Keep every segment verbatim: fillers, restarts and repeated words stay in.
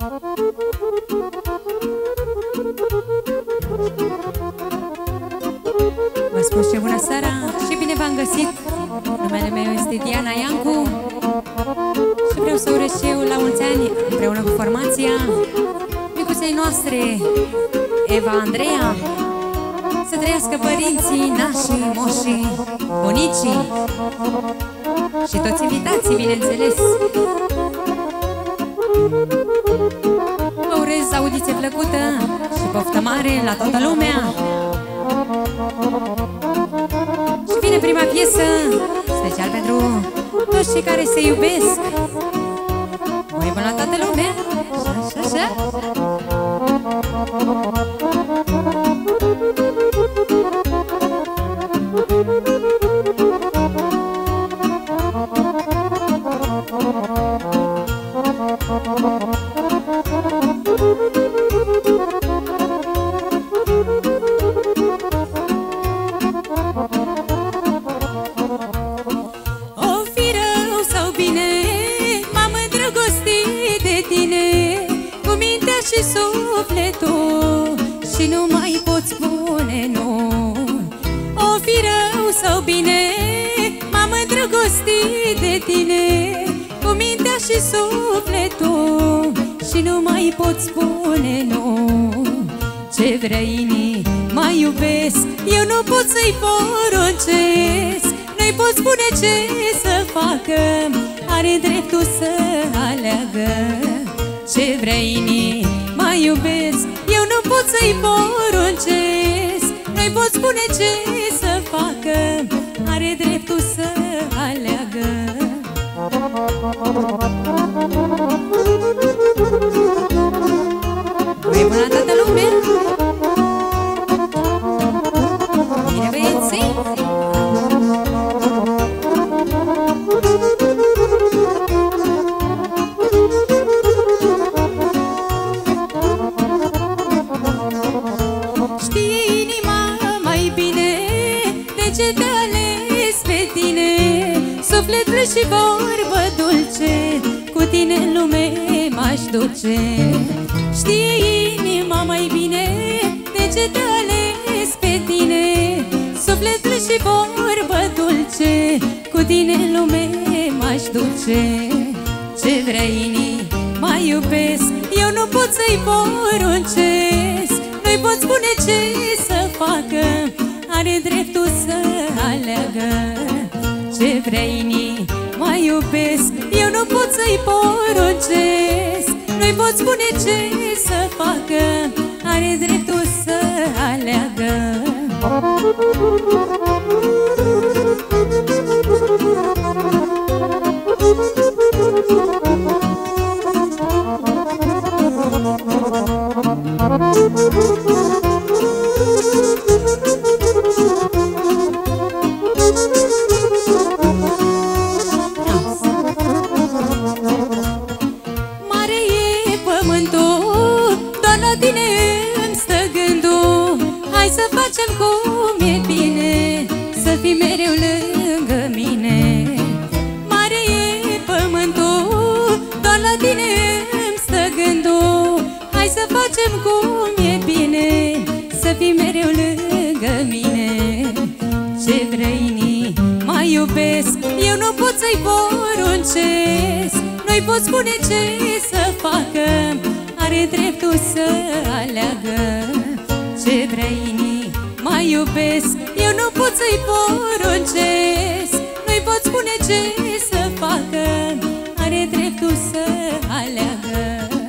Vă spun și bună seara și bine v-am găsit. Numele meu este Diana Iancu și vreau să urez și eu la mulți ani împreună cu formația micuței noastre Eva Andreea. Să trăiască părinții, nașii, moșii, bunicii și toți invitații, bineînțeles. Vă urez audiție plăcută și poftă mare la toată lumea. Și vine prima piesă special pentru toți cei care se iubesc. Mai bun la toată lumea. Așa, așa. Și sufletul și nu mai pot spune nu. O fi rău sau bine, m-am îndrăgostit de tine cu mintea și sufletul și nu mai pot spune nu. Ce vrei inima iubesc, eu nu pot să-i poruncesc. Nu-i pot spune ce să facă, are dreptul să aleagă. Ce vrei inima iubesc, eu nu pot să-i poruncesc. Nu-i pot spune ce să facă, are dreptul să aleagă. Păi bună toată lumea! Bine băieții! Sufletul și vorbă dulce, cu tine în lume m-aș duce. Știe inima mai bine de ce te ales pe tine. Sufletul și vorbă dulce, cu tine în lume m-aș duce. Ce vrea inima iubesc, eu nu pot să-i poruncesc. Nu-i pot spune ce să facă, are dreptul să aleagă. Ce vrea inima iubesc, eu nu pot să-i poruncesc. Nu-i pot spune ce să facă, are dreptul să aleagă. Să facem cum e bine, să fii mereu lângă mine. Mare e pământul, doar la tine îmi stă gândul. Hai să facem cum e bine, să fii mereu lângă mine. Ce vrea inima iubesc, eu nu pot să-i poruncesc. Nu-i pot spune ce să facă, are dreptul să aleagă. Ce vrea inima iubesc, eu nu pot să-i poruncesc. Nu-i pot spune ce să facă, are dreptul să aleagă.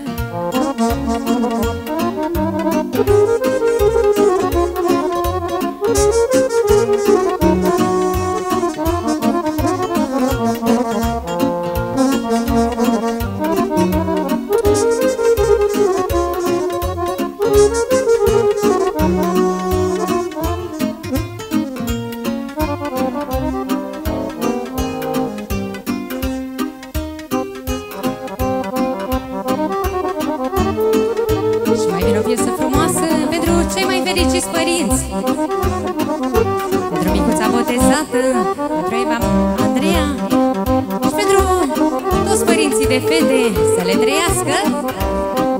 fericiți părinți, pentru micuța botezată, pentru Eva Andreea și pentru toți părinții de fete, să le trăiască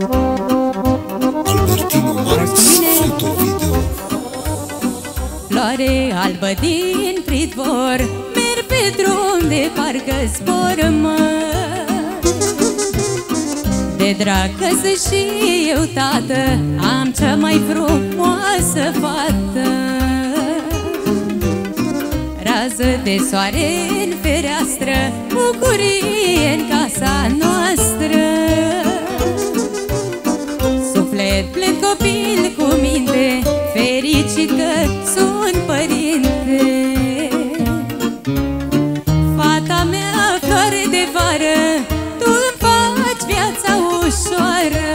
soare albă din pridvor, merg pe drum de parcă zbor, mă. De drag că-s și eu, tată, am cea mai frumoasă fată. Rază de soare în fereastră, bucurie în casa noastră. Suflet plin, copil cu minte, fericit că sunt părinte. Fata mea, floare de vară, tu îmi faci viața ușoară.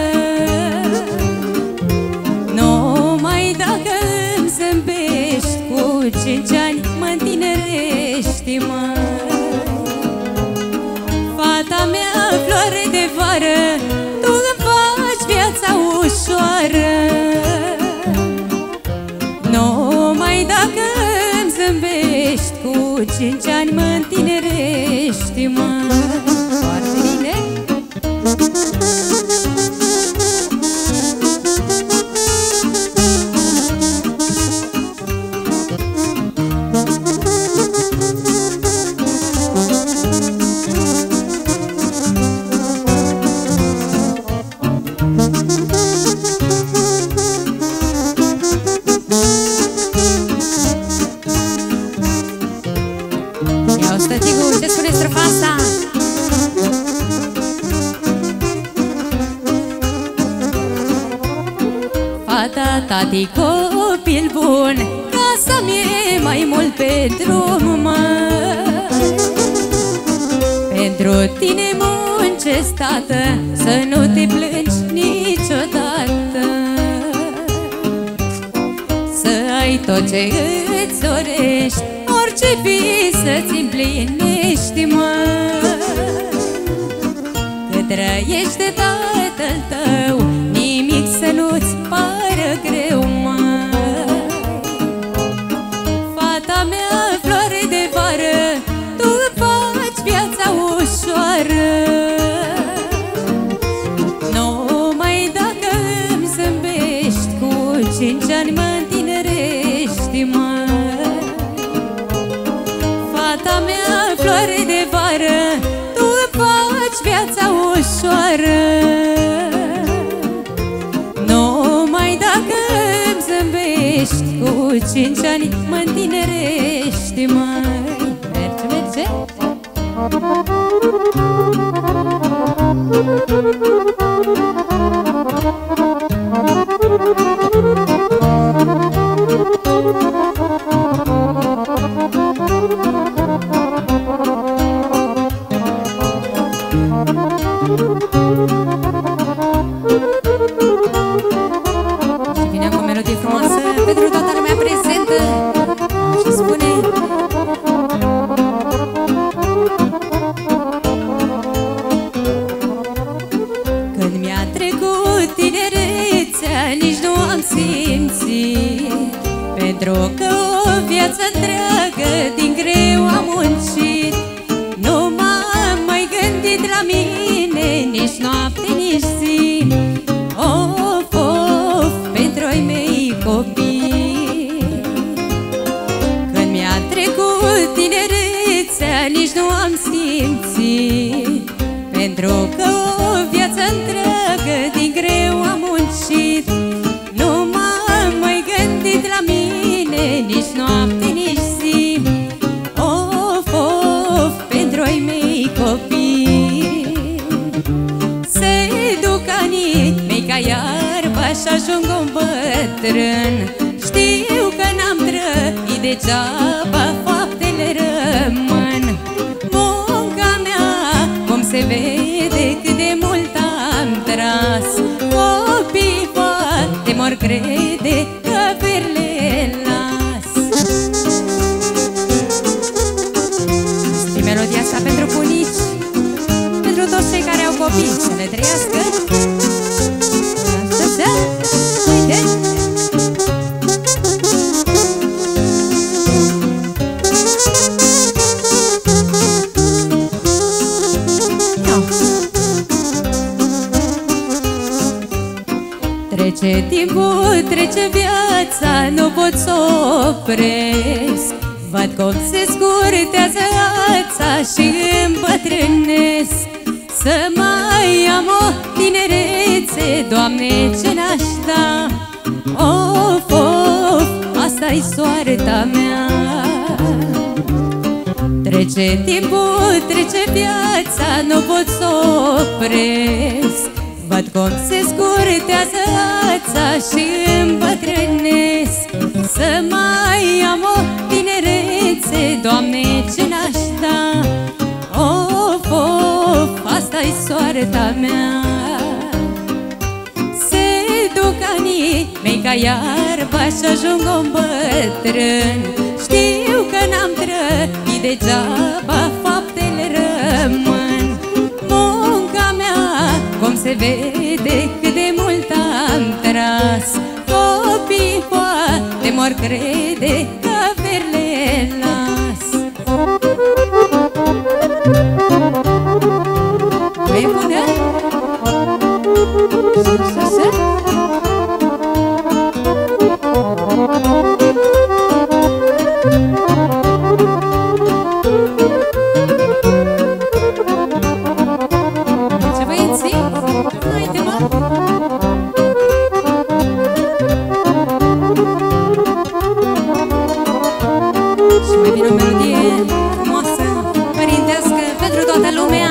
Numai dacă îmi zâmbești, cu cinci ani mă întinerești, mă. Fata mea, floare de vară, tu îmi faci viața ușoară. Numai dacă îmi zâmbești, cu cinci ani mă întinerești, mă. Foarte bine! Ia uite, Tigu, ce spune strofa asta? Fata, tati, copil bun, casa mie mai mult pe drum, mă. Pentru tine muncesc, tată, să nu te plângi niciodată. Să ai tot ce îți dorești, orice vis să-ți împlinești, mă. Cât trăiește tatăl tău, nimic să nu-ți pară greu, mă. Fata mea, floare de vară, tu îmi faci viața ușoară. Numai dacă îmi zâmbești, cu cinci ani mă întinerești, mă. Fata mea, floare de vară, tu îmi faci viața ușoară. Numai dacă îmi zâmbești, cu cinci ani mă întinerești, măi. Merge, merge! Și vine cu o melodie frumoasă pentru toată lumea prezentă. Și spune: când mi-a trecut tinerețea, nici nu am simțit, pentru că o viață întreagă din greu am muncit. Nu m-am mai gândit la mine, nici noapte, nici zi. Of, of, pentru ai mei copii. Când mi-a trecut tinerețea, nici nu am simțit, pentru că o viață întreagă din greu am muncit. Nu m-am mai gândit la mine, nici noapte, nici zi. Of, of, pentru ai mei copii. Se duc anii mei ca iarba și ajung un bătrân. Știu că n-am trăit degeaba, faptele rămân. Munca mea, cum se vede, cât de mult am tras. Copii poate mor crede că per le las. și melodia asta pentru bunici, pentru toți cei care au copii, să le trăiască. Așa, uite! Trece timpul, trece viața, viața nu pot să opresc. Văd cum se scurtează ața și îmbătrânesc. Să mai am o tinerețe, Doamne, ce n-aș da. Of, of, asta-i soarta mea. Trece timpul, trece viața, nu pot să opresc. Văd cum se scurtează ața și îmbătrânesc. Să mai am o tinerețe, Doamne, ce n-aș da. Of, of, asta-i soarta mea. Se duc anii mei ca iarba și ajung un bătrân. Știu că n-am trăit degeaba, faptele rămân. Munca mea, cum se vede, cât de mult am tras. Copii poate mor crede că averi le las. E bună? Ce băieții? Haide, mă! Și mai vine o melodie frumoasă, părintească, pentru toată lumea.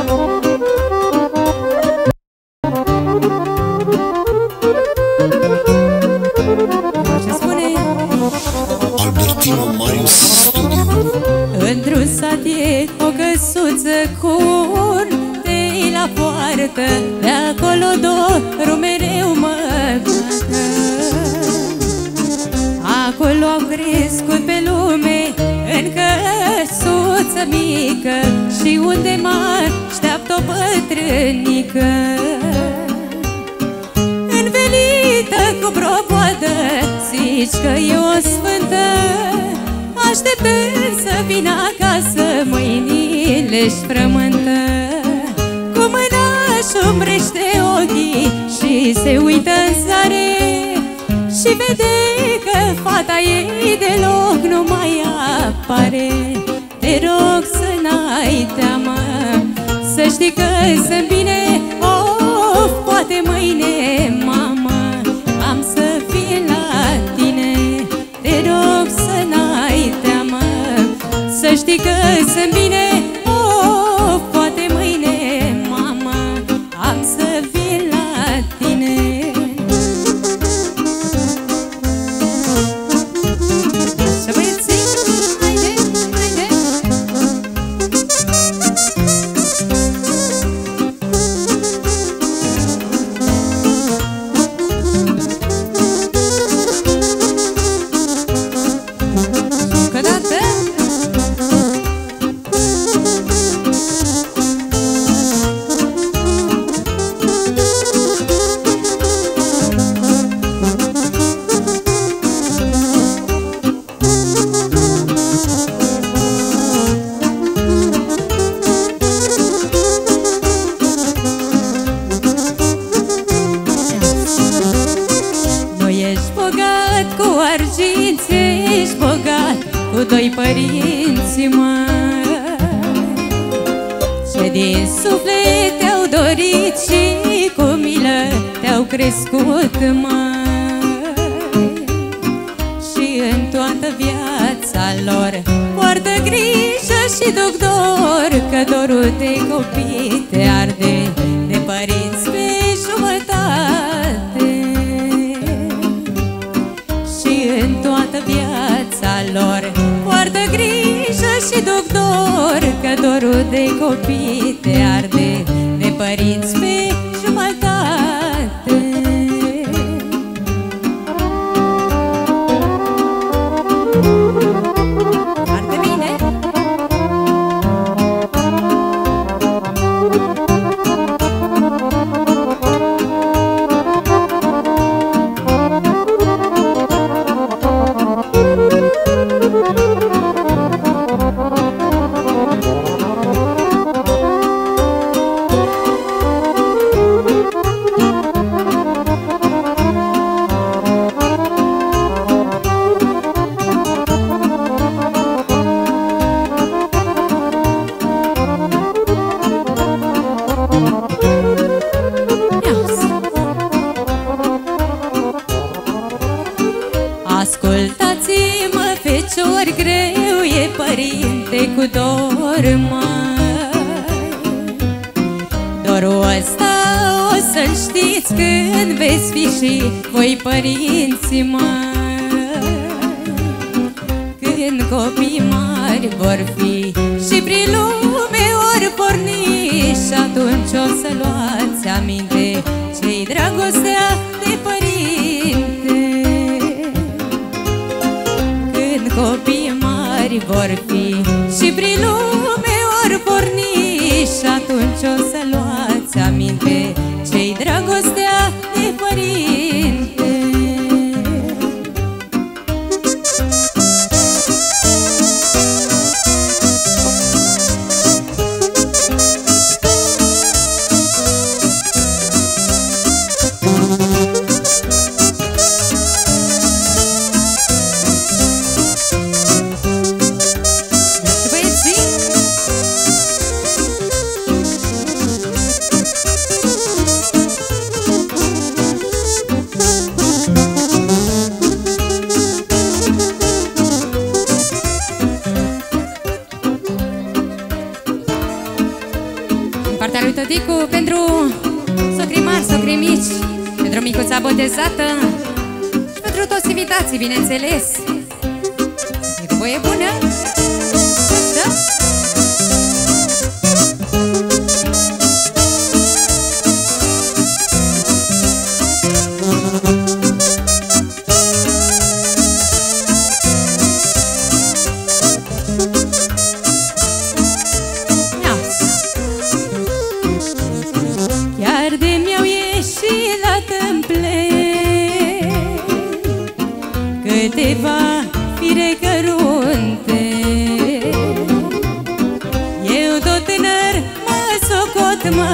Ce spune? Albertino Marius Studio. Într-un sat e o căsuță cu urtei la poartă. De acolo dorul mereu mă bată. Acolo am crescut pe lume, în căsuță mică, și unde mă așteaptă o bătrânică învelită cu propoadă. Zici că e o sfântă, așteptând să vină acasă, mâinile-și frământă. Cu mâna își umbrește ochii și se uită în sare și vede că fata ei deloc nu mai apare. Te rog să n-ai teamă, să știi că sunt bine. Of, poate mâine, mamă, am să fie la tine. Te rog să n-ai teamă, să știi că sunt bine. Of, poate mâine, mamă, am să fie la tine. Așa, băieții, haide, haide. Încă o dată. Nu ești bogat cu argint, ești bogat cu doi părinți, măi, ce din suflet te-au dorit și cu milă te-au crescut, măi. Și în toată viața lor poartă grijă și duc dor, că dorul de copii te arde, de părinți pe jumătate. Și în toată viața lor poartă grijă și duc dor, că dorul de copii te arde, de părinți pe jumătate. Foarte bine! cu dor mai. Dorul ăsta o să-l știți când veți fi și voi părinții mari. Când copii mari vor fi și prin lume ori porni, și atunci o să luați aminte ce-i dragostea de părinte. Când copii mari vor fi și prin lume ori porni, și atunci o să luați aminte ce-i dragostea de părinte. Tăticu, pentru socrii mari, socrii mici, pentru micuța botezată și pentru toți invitații, bineînțeles. E cu voie bună? Da? Câteva fire cărunte, eu tot tânăr mă socot, mă,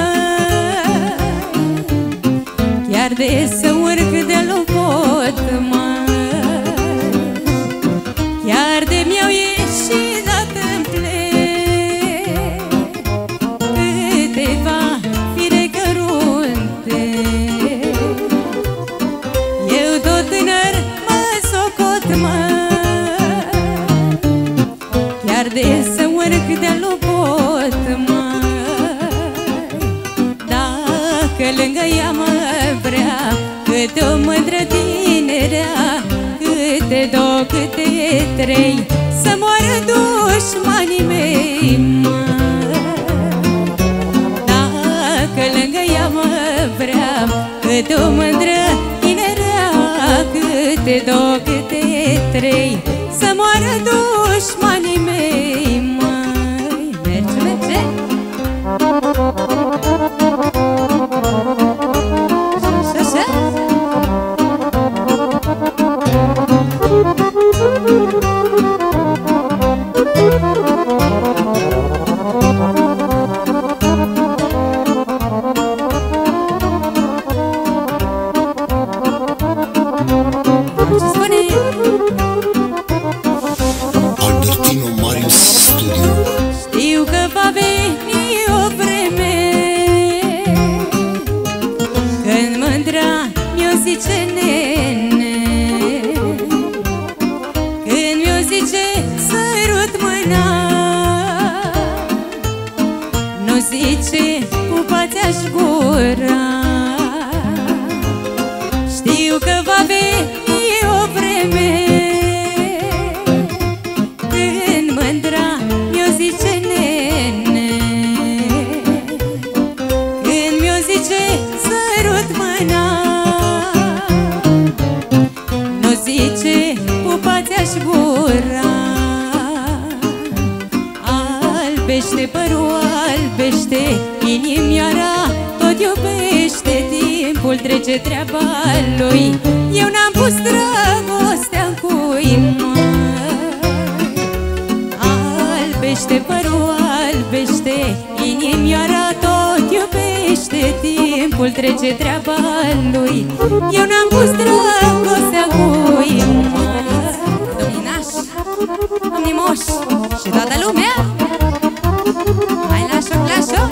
chiar de să urc de-l pot, mă, chiar de mi-au ieșit la tâmple. Câteva fire cărunte, eu tot tânăr mă, chiar de să urc de-l pot, mă. Dacă lângă ea mă vrea câte o mândră tinerea, câte două, câte trei, să moară dușmanii mei, mă. Dacă lângă ea mă vrea câte o mândră tinerea, câte două, câte trei, să moară dușmanii mei, măi. Merge, merge. Așa, așa. Știu că va veni o vreme când mândra mi-o zice nene, când mi-o zice sărut mâna, nu zice pupați-aș gura. Știu că va veni o vreme când mândra mi-o zice nene, când mi-o zice sărut mâna, nu zice pupați-aș gura. Albește părul, albește inimioara, tot iubește, timpul trece treaba lui. Eu n-am pus dragostea-n cui, măi. Albește părul, albește inimioara, tot iubește, timpul trece treaba lui. Eu n-am pus dragostea-n cui, măi. Domninași, domnimoși și toată lumea, hai la șoc, la șoc.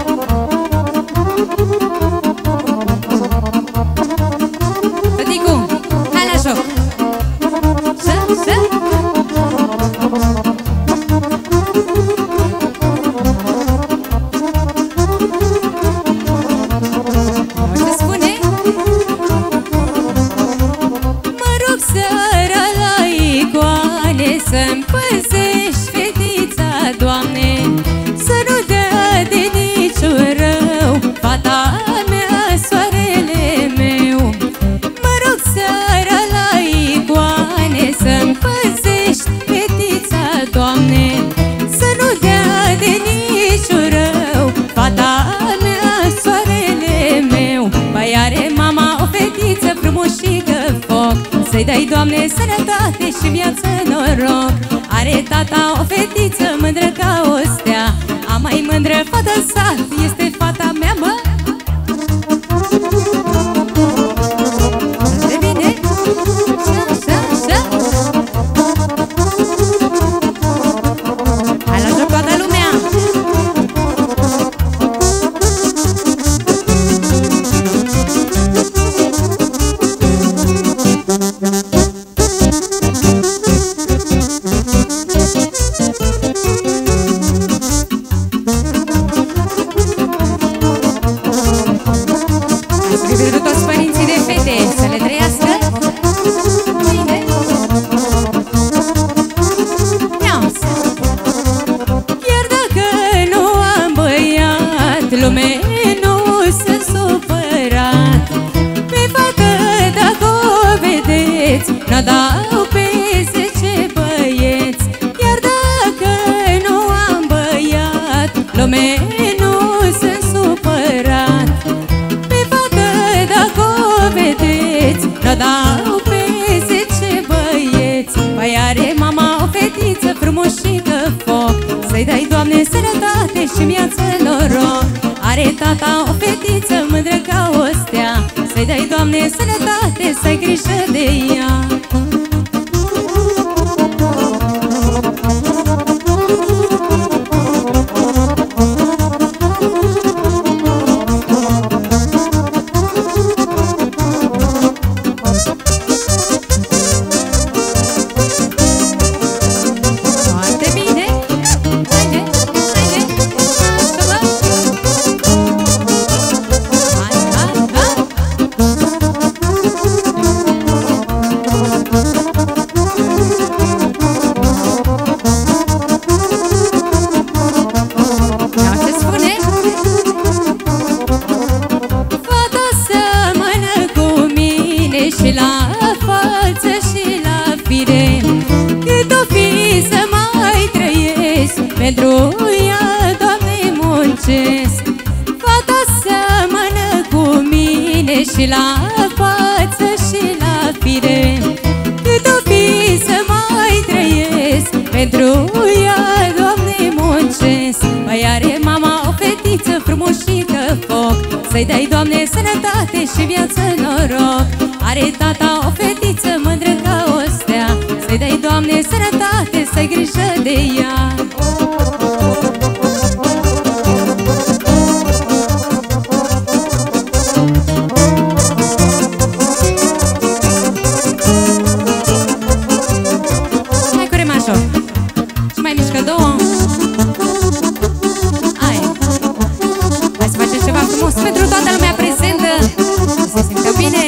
Tăticu, hai la joc. Să, să. să-i dai, Doamne, sănătate și viață, noroc. Are tata o fetiță mândră ca o stea, a mai mândră fată sat este fata mea, mă. De bine? Așa, așa. Hai la joc toată lumea. Lume nu se supărat pe fată, dacă o vedeți, n-o dau pe zece băieți. Iar dacă nu am băiat, lume nu se supărat pe fată, dacă o vedeți, n-o dau pe zece băieți. Păi are mama o fetiță frumușică foc, să-i dai, Doamne, sănătate și viață, noroc. Are tata o fetiță mândră ca o stea, să-i dai, Doamne, sănătate, să-ai grijă de ea. Și la față și la fire, cât o fi să mai trăiesc, pentru ea, Doamne, muncesc. Fata seamănă cu mine și la față și la fire, cât o fi să mai trăiesc, pentru ea, Doamne, muncesc. Păi are mama o fetiță frumușică foc, să-i dai, Doamne, sănătate și viață, noroc. Are tata o fetiță mândră ca o stea, să-i dai, Doamne, sănătate, să-i grijă de ea. Hai cu remașul și mai mișcă două. Hai, hai să facem ceva frumos pentru toată lumea prezentă, să se simtă bine.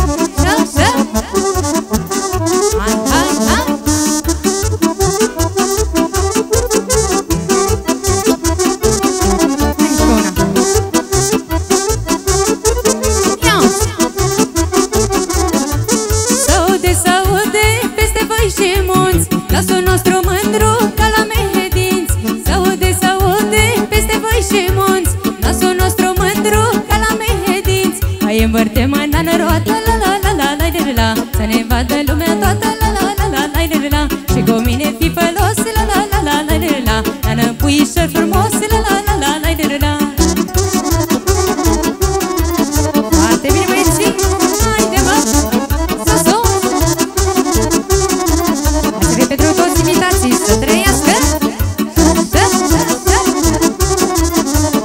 Glasul nostru mândru ca la mehedinți, s-aude, s-aude peste voi și munți. Glasul nostru mândru ca la mehedinți, hai învârte mâna în roată, la la la la la la la, să ne vadă lumea toată, la la la la la la la. Și cu mine fii fălos, la la la la la la la, la-n puișor frumos, la la la la la la la. Foarte bine, băieții, haide mă, sus-o. Pentru toți imitații să trăiască. Da, da, da.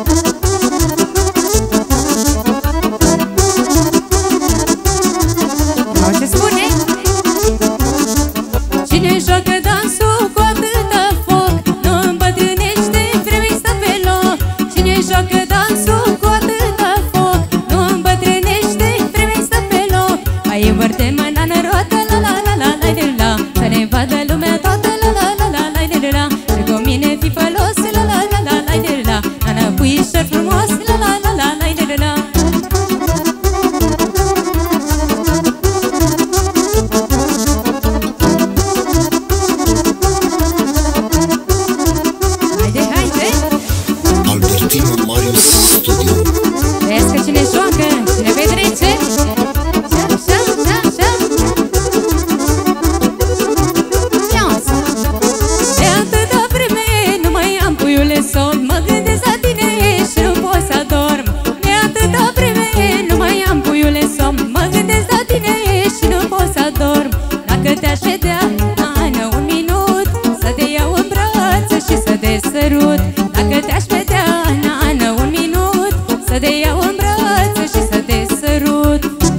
sărut. Dacă te-aș vedea, nană, un minut, să te iau în brațe și să te sărut.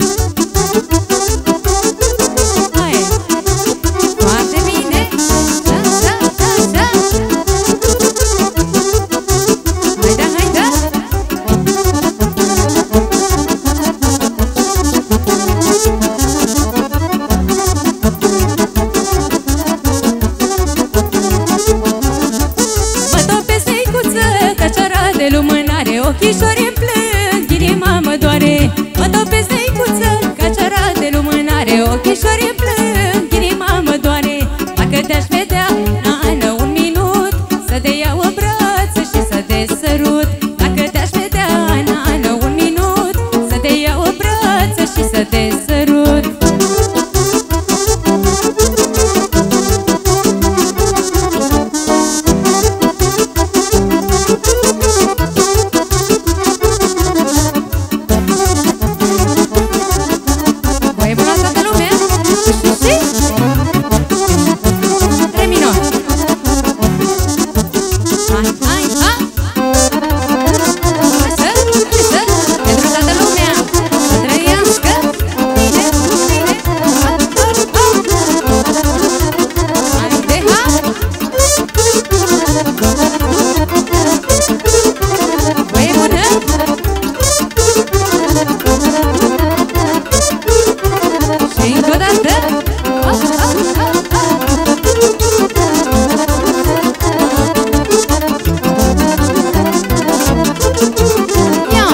Hai, foarte bine. Da, da, da, da. Hai da, hai da. Mă topesc neicuță, căciara de lumânare, ochișori îmi plâng, inima mă doare. Mă topesc neicuță, căciara de lumânare, ochișori îmi plâng, inima mă doare. Dacă te-aș vedea, nană, un minut, să te iau în brațe și să te sărut. Dacă te-aș vedea, nană, un minut, să te iau în brațe și să te sărut. Voi bună toată lumea? Re minor. Hai, hai, hai. Să, să, pentru toată lumea, să trăiască bine, bine. Hop, hop, hop. Haide, hop. Voi bună. Și încă o dată. Hop, hop, hop, hop. Ia!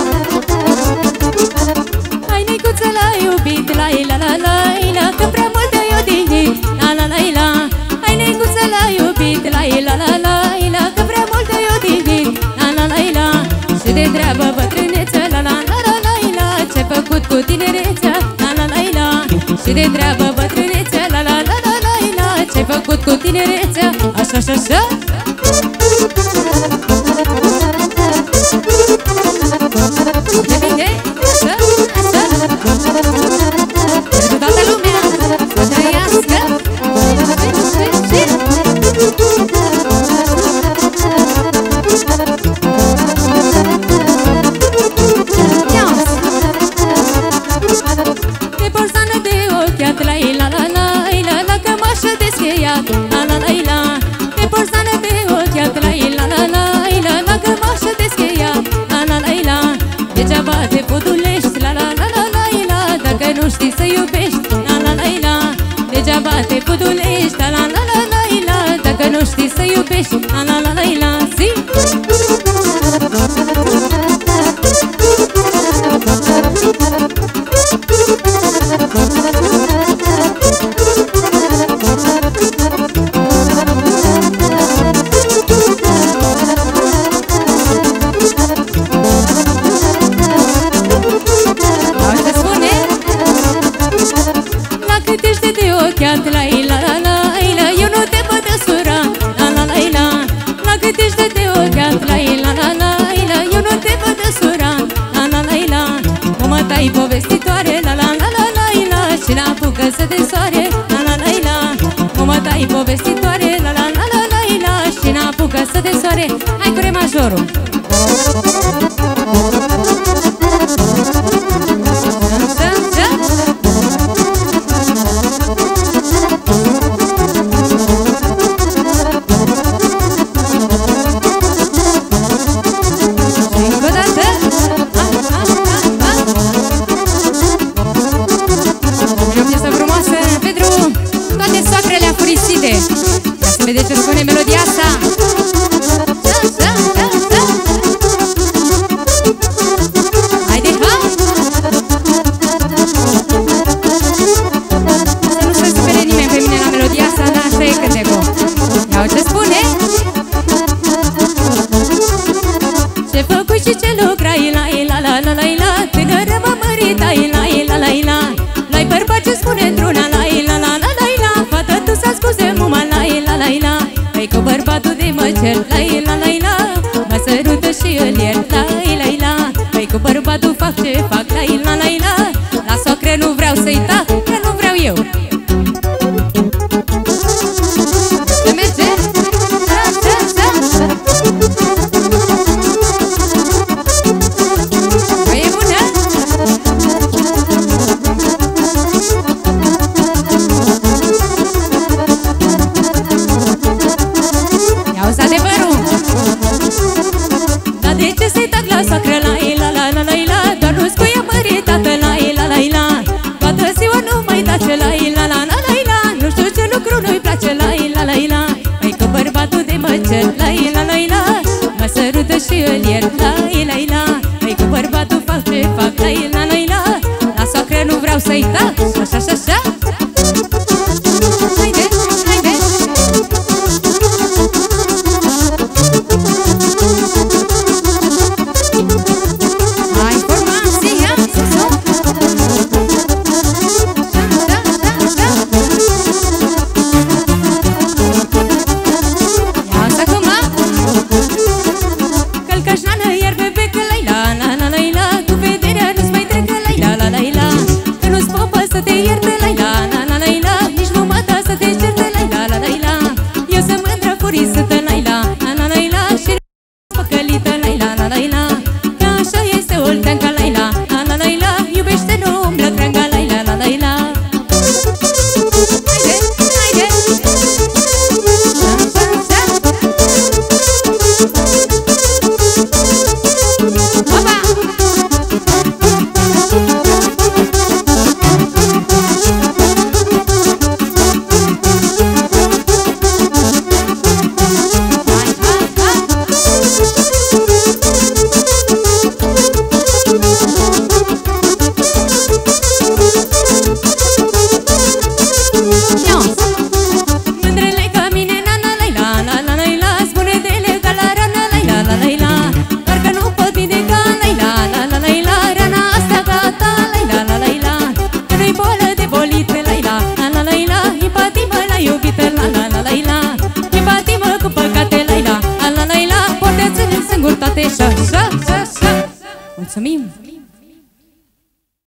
Hai, neicuță, la iubit, la la la la la, că prea mult te-ai odihnit, la la la la. Hai, neicuță, la iubit, la la la la la, că prea mult te-ai odihnit, la la la la. Și de treabă bătrâneță, la la la la la la, ce-ai făcut cu tinerețea, la la la la. Și de treabă bătrâneță, la la la la la la, ce-ai făcut cu tinerețea, așa, așa, așa. De bine, așa, așa. Pentru toată lumea, să trăiască. Și, și, și. Ia! De borsană de ochiat, la la la la la, la cămașă descheiat, la la la la. De borsană de ochiat, la la la la la, la cămașă descheiat, la la la la. Degeaba te podulești, la la la la la la, dacă nu știi să iubești, la la la la. Degeaba te podulești, la la la la la la, dacă nu știi să iubești, la la la la la. Zi! Așa spune. La cât ești de ochiat, la la la la la, eu nu te pot desura, la la la la. La cât ești de ochiat, la la la la la, eu nu te pot desura, la la la la. Mama ta-i povestitoare, la la la la la la, și n-apucă să te soare, la la la la. Mama ta-i povestitoare, la la la la la la, și n-apucă să te soare. Hai cu re majorul. Da, da. Și încă o dată. Ha, ha, ha, ha. E o piesă frumoasă pentru toate soacrele afurisite. Ia să vedeți ce spune melodia asta. Da, da, da, da. Haide, ha! Să nu se supere nimeni pe mine la melodia asta, dar asta e cântecul. Iau ce spune. Ce făcui și ce lucrai, la la la la la la, tânără mă măritai, la la la la. La-i bărbat ce spune într-una, la la la la la la, fată tu să scuze muma, la la la la. Păi cu bărbatul de mă cer, la la la la, mă sărută și îl iert, la la la. Păi cu bărbatul fac ce fac, la la la la. La soacră nu vreau să-i tac, că nu vreau eu. Se merge? Da, da, da. și îl iert. Lai, lai, la, îi cu bărbatul fac ce fac. Lai, la, lai, la, la soacră nu vreau să-i dau.